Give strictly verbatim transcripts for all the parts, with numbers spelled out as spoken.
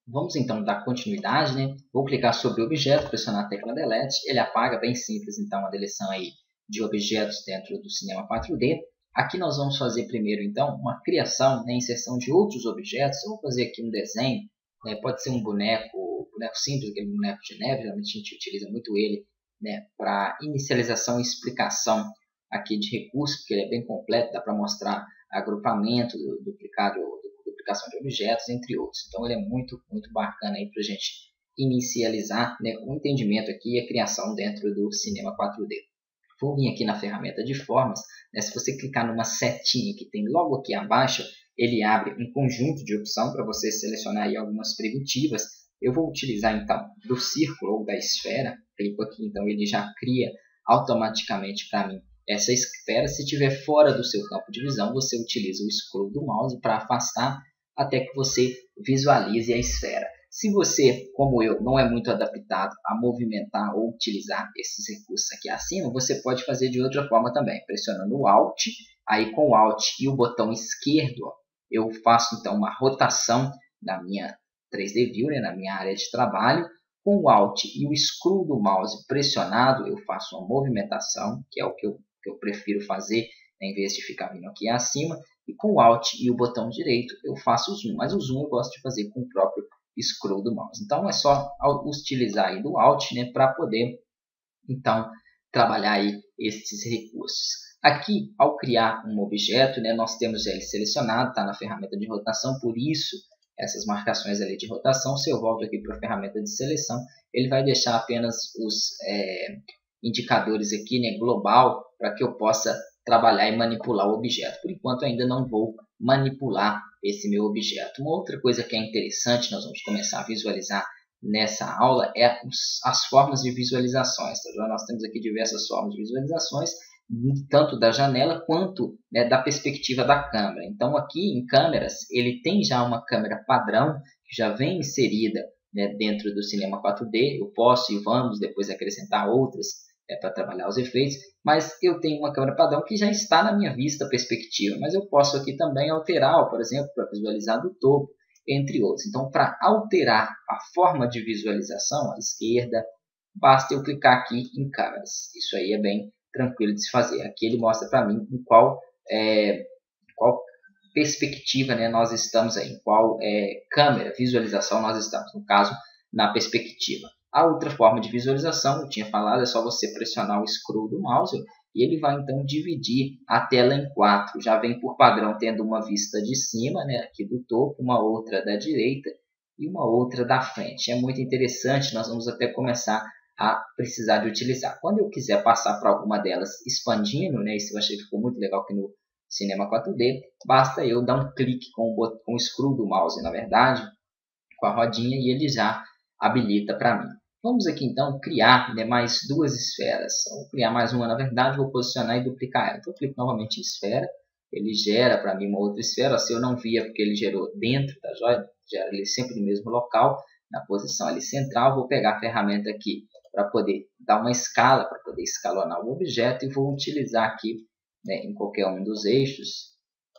Vamos então dar continuidade, né? Vou clicar sobre o objeto, pressionar a tecla Delete, ele apaga, bem simples, então, a deleção aí de objetos dentro do Cinema quatro D. Aqui nós vamos fazer primeiro, então, uma criação, né, inserção de outros objetos. Eu vou fazer aqui um desenho, né, pode ser um boneco, boneco simples, aquele boneco de neve, geralmente a gente utiliza muito ele, né, para inicialização e explicação aqui de recursos, porque ele é bem completo, dá para mostrar agrupamento, duplicado, duplicação de objetos, entre outros. Então ele é muito, muito bacana aí para a gente inicializar, né, o entendimento aqui e a criação dentro do Cinema quatro D. Vou vir aqui na ferramenta de formas, né, se você clicar numa setinha que tem logo aqui abaixo, ele abre um conjunto de opção para você selecionar aí algumas primitivas. Eu vou utilizar então do círculo ou da esfera, clico aqui, então ele já cria automaticamente para mim essa esfera. Se estiver fora do seu campo de visão, você utiliza o scroll do mouse para afastar até que você visualize a esfera. Se você, como eu, não é muito adaptado a movimentar ou utilizar esses recursos aqui acima, você pode fazer de outra forma também, pressionando o Alt. Aí com o Alt e o botão esquerdo, ó, eu faço então uma rotação da minha três D View, né, na minha área de trabalho. Com o Alt e o scroll do mouse pressionado, eu faço uma movimentação, que é o que eu, que eu prefiro fazer, né, em vez de ficar vindo aqui acima. E com o Alt e o botão direito eu faço o zoom, mas o zoom eu gosto de fazer com o próprio scroll do mouse. Então é só utilizar aí do Alt, né, para poder então trabalhar aí esses recursos. Aqui, ao criar um objeto, né, nós temos ele selecionado, está na ferramenta de rotação, por isso essas marcações ali de rotação. Se eu volto aqui para a ferramenta de seleção, ele vai deixar apenas os é, indicadores aqui, né, global, para que eu possa trabalhar e manipular o objeto. Por enquanto ainda não vou manipular esse meu objeto. Uma outra coisa que é interessante, nós vamos começar a visualizar nessa aula, é as formas de visualizações. Tá? Nós temos aqui diversas formas de visualizações, tanto da janela quanto, né, da perspectiva da câmera. Então aqui em câmeras, ele tem já uma câmera padrão, que já vem inserida, né, dentro do Cinema quatro D. Eu posso e vamos depois acrescentar outras, É, para trabalhar os efeitos, mas eu tenho uma câmera padrão que já está na minha vista perspectiva, mas eu posso aqui também alterar, por exemplo, para visualizar do topo, entre outros. Então, para alterar a forma de visualização, à esquerda, basta eu clicar aqui em câmeras. Isso aí é bem tranquilo de se fazer. Aqui ele mostra para mim em qual, é, qual perspectiva, né, nós estamos aí, em qual é, câmera, visualização nós estamos, no caso, na perspectiva. A outra forma de visualização, eu tinha falado, é só você pressionar o scroll do mouse e ele vai então dividir a tela em quatro. Já vem por padrão tendo uma vista de cima, né, aqui do topo, uma outra da direita e uma outra da frente. É muito interessante, nós vamos até começar a precisar de utilizar. Quando eu quiser passar para alguma delas expandindo, né, isso eu achei que ficou muito legal aqui no Cinema quatro D, basta eu dar um clique com o, com o scroll do mouse, na verdade, com a rodinha, e ele já habilita para mim. Vamos aqui então criar, né, mais duas esferas. Vou criar mais uma, na verdade, vou posicionar e duplicar ela. Então eu clico novamente em esfera, ele gera para mim uma outra esfera. Se eu não via porque ele gerou dentro da joia, gera ele sempre no mesmo local, na posição ali central. Vou pegar a ferramenta aqui para poder dar uma escala, para poder escalonar o objeto, e vou utilizar aqui, né, em qualquer um dos eixos,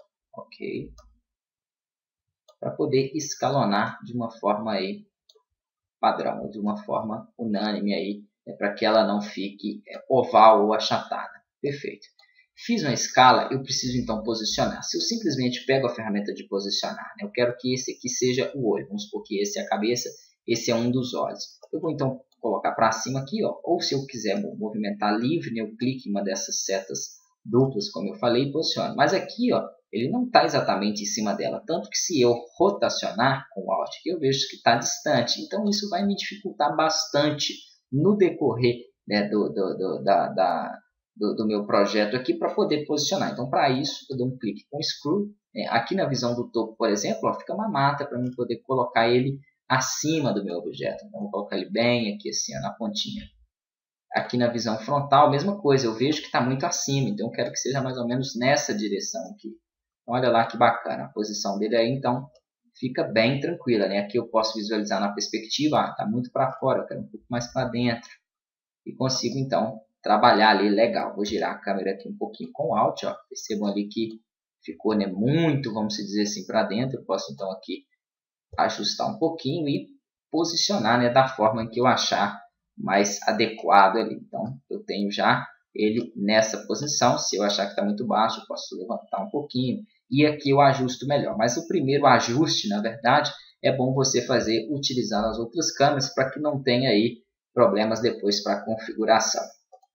ok, para poder escalonar de uma forma aí padrão, de uma forma unânime aí, né, para que ela não fique é, oval ou achatada. Perfeito. Fiz uma escala, eu preciso então posicionar. Se eu simplesmente pego a ferramenta de posicionar, né, eu quero que esse aqui seja o olho, vamos supor que esse é a cabeça, esse é um dos olhos. Eu vou então colocar para cima aqui, ó, ou se eu quiser movimentar livre, né, eu clico em uma dessas setas duplas, como eu falei, e posiciono. Mas aqui, ó, ele não está exatamente em cima dela, tanto que se eu rotacionar com o Alt, eu vejo que está distante. Então isso vai me dificultar bastante no decorrer, né, do, do, do, da, da, do, do meu projeto aqui, para poder posicionar. Então para isso eu dou um clique com o Screw. É, aqui na visão do topo, por exemplo, ó, fica uma mata para eu poder colocar ele acima do meu objeto. Então vou colocar ele bem aqui assim, ó, na pontinha. Aqui na visão frontal, mesma coisa, eu vejo que está muito acima, então eu quero que seja mais ou menos nessa direção aqui. Olha lá que bacana, a posição dele aí, então fica bem tranquila, né? Aqui eu posso visualizar na perspectiva, está muito para fora, eu quero um pouco mais para dentro. E consigo então trabalhar ali legal. Vou girar a câmera aqui um pouquinho com o Alt, ó. Percebam ali que ficou, né, muito, vamos dizer assim, para dentro. Eu posso então aqui ajustar um pouquinho e posicionar, né, da forma que eu achar mais adequado ali. Então, eu tenho já ele nessa posição. Se eu achar que está muito baixo, eu posso levantar um pouquinho. E aqui eu ajusto melhor. Mas o primeiro ajuste, na verdade, é bom você fazer utilizando as outras câmeras para que não tenha aí problemas depois para a configuração.